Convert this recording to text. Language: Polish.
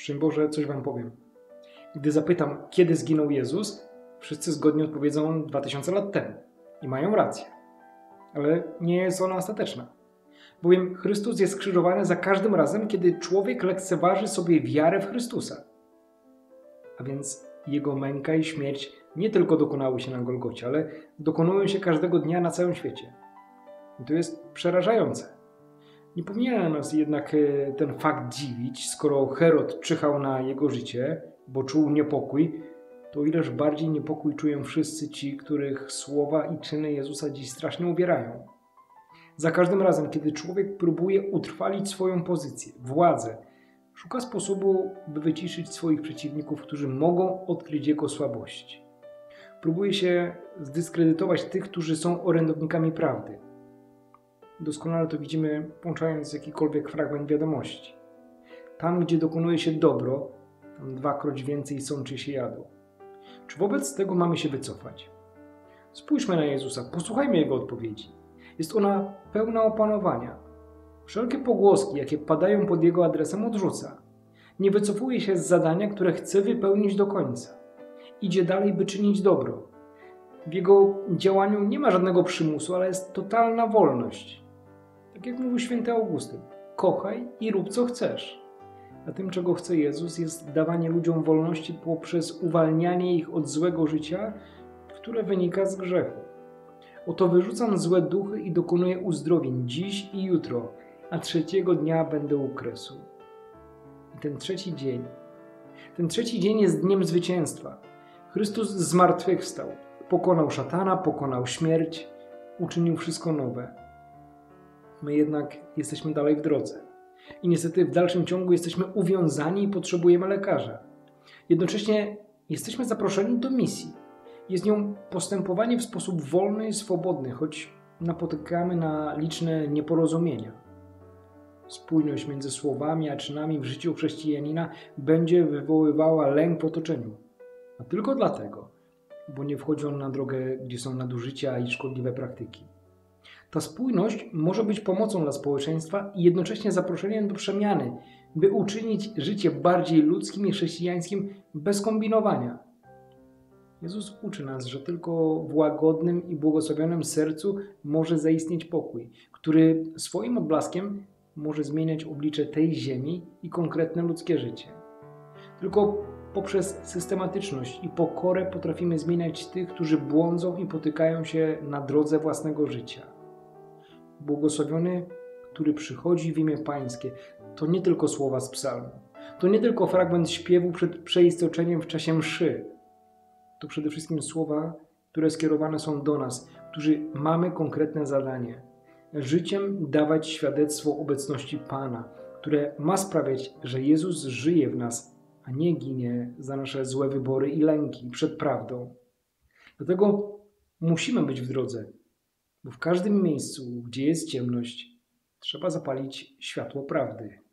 Szczęść Boże, coś wam powiem. Gdy zapytam, kiedy zginął Jezus, wszyscy zgodnie odpowiedzą 2000 lat temu. I mają rację. Ale nie jest ona ostateczna. Bowiem Chrystus jest skrzyżowany za każdym razem, kiedy człowiek lekceważy sobie wiarę w Chrystusa. A więc Jego męka i śmierć nie tylko dokonały się na Golgocie, ale dokonują się każdego dnia na całym świecie. I to jest przerażające. Nie powinien nas jednak ten fakt dziwić, skoro Herod czyhał na jego życie, bo czuł niepokój, to ileż bardziej niepokój czują wszyscy ci, których słowa i czyny Jezusa dziś strasznie uwierają. Za każdym razem, kiedy człowiek próbuje utrwalić swoją pozycję, władzę, szuka sposobu, by wyciszyć swoich przeciwników, którzy mogą odkryć jego słabości. Próbuje się zdyskredytować tych, którzy są orędownikami prawdy. Doskonale to widzimy, włączając jakikolwiek fragment wiadomości. Tam, gdzie dokonuje się dobro, tam dwakroć więcej sączy się jadu. Czy wobec tego mamy się wycofać? Spójrzmy na Jezusa, posłuchajmy Jego odpowiedzi. Jest ona pełna opanowania. Wszelkie pogłoski, jakie padają pod Jego adresem, odrzuca. Nie wycofuje się z zadania, które chce wypełnić do końca. Idzie dalej, by czynić dobro. W Jego działaniu nie ma żadnego przymusu, ale jest totalna wolność. Tak jak mówił święty Augustyn, kochaj i rób co chcesz. A tym, czego chce Jezus, jest dawanie ludziom wolności poprzez uwalnianie ich od złego życia, które wynika z grzechu. Oto wyrzucam złe duchy i dokonuję uzdrowień dziś i jutro, a trzeciego dnia będę u kresu. I ten trzeci dzień jest dniem zwycięstwa. Chrystus zmartwychwstał, pokonał szatana, pokonał śmierć, uczynił wszystko nowe. My jednak jesteśmy dalej w drodze. I niestety w dalszym ciągu jesteśmy uwiązani i potrzebujemy lekarza. Jednocześnie jesteśmy zaproszeni do misji. Jest nią postępowanie w sposób wolny i swobodny, choć napotykamy na liczne nieporozumienia. Spójność między słowami a czynami w życiu chrześcijanina będzie wywoływała lęk w otoczeniu. A tylko dlatego, bo nie wchodzi on na drogę, gdzie są nadużycia i szkodliwe praktyki. Ta spójność może być pomocą dla społeczeństwa i jednocześnie zaproszeniem do przemiany, by uczynić życie bardziej ludzkim i chrześcijańskim bez kombinowania. Jezus uczy nas, że tylko w łagodnym i błogosławionym sercu może zaistnieć pokój, który swoim odblaskiem może zmieniać oblicze tej ziemi i konkretne ludzkie życie. Tylko poprzez systematyczność i pokorę potrafimy zmieniać tych, którzy błądzą i potykają się na drodze własnego życia. Błogosławiony, który przychodzi w imię Pańskie, to nie tylko słowa z psalmu, to nie tylko fragment śpiewu przed przeistoczeniem w czasie mszy. To przede wszystkim słowa, które skierowane są do nas, którzy mamy konkretne zadanie. Życiem dawać świadectwo obecności Pana, które ma sprawiać, że Jezus żyje w nas, a nie ginie za nasze złe wybory i lęki przed prawdą. Dlatego musimy być w drodze, bo w każdym miejscu, gdzie jest ciemność, trzeba zapalić światło prawdy.